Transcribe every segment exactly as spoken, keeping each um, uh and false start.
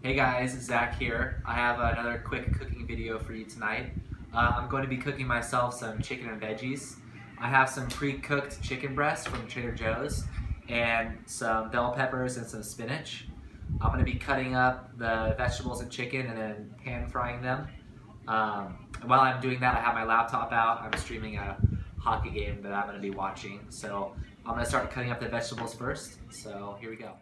Hey guys, Zach here. I have another quick cooking video for you tonight. Uh, I'm going to be cooking myself some chicken and veggies. I have some pre-cooked chicken breast from Trader Joe's and some bell peppers and some spinach. I'm going to be cutting up the vegetables and chicken and then pan frying them. Um, while I'm doing that, I have my laptop out. I'm streaming a hockey game that I'm going to be watching. So I'm going to start cutting up the vegetables first. So here we go.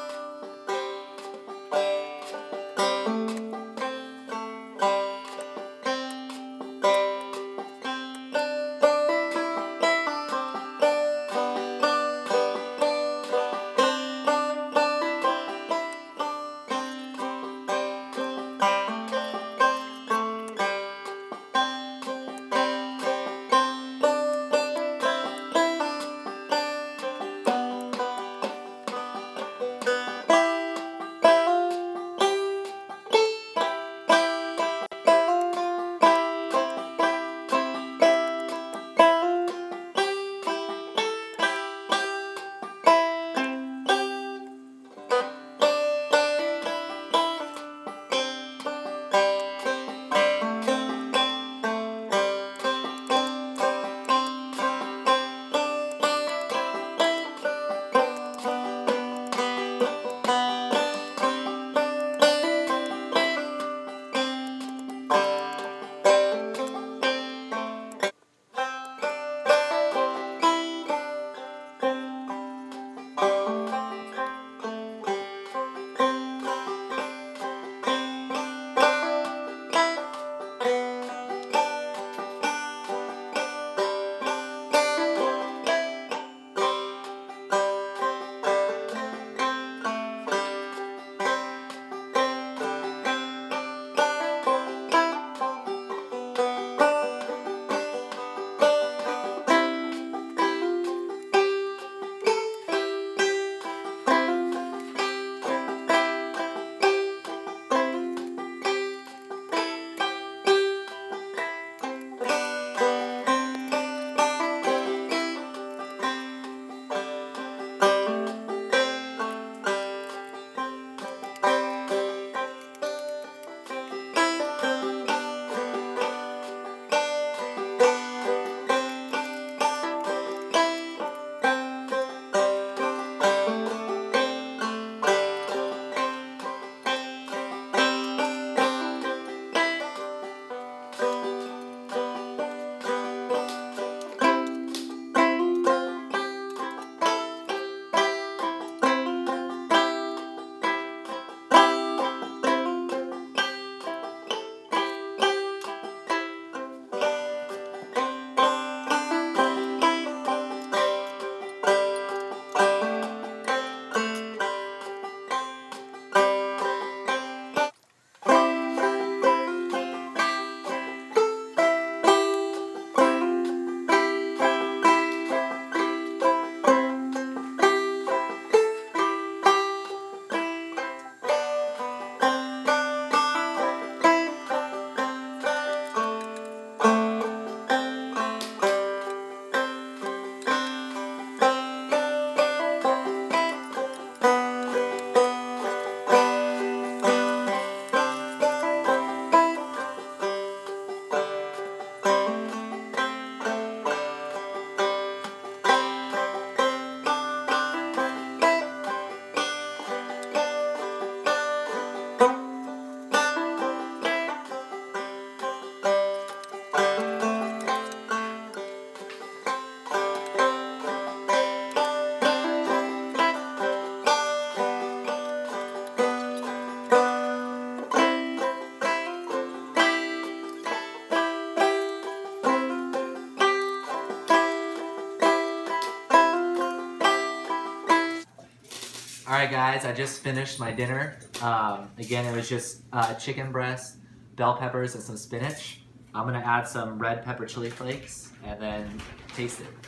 Alright guys, I just finished my dinner. Um, again, it was just uh, chicken breast, bell peppers, and some spinach. I'm going to add some red pepper chili flakes and then taste it.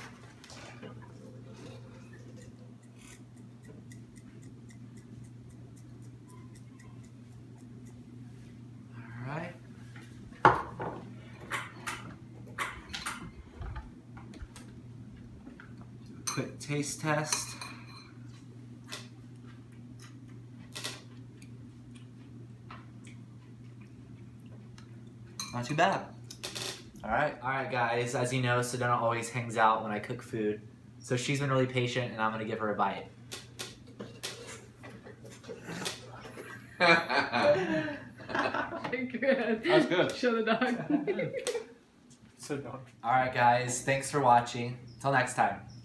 Alright. Quick taste test. Not too bad. All right, all right, guys. As you know, Sedona always hangs out when I cook food, so she's been really patient, and I'm gonna give her a bite. Good. That's good. Show the dog. So dog. All right, guys. Thanks for watching. Till next time.